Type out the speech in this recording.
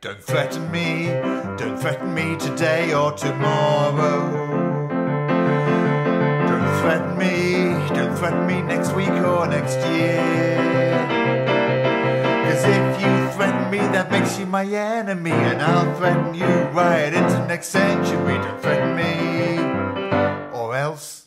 Don't threaten me today or tomorrow. Don't threaten me next week or next year. 'Cause if you threaten me, that makes you my enemy, and I'll threaten you right into next century. Don't threaten me, or else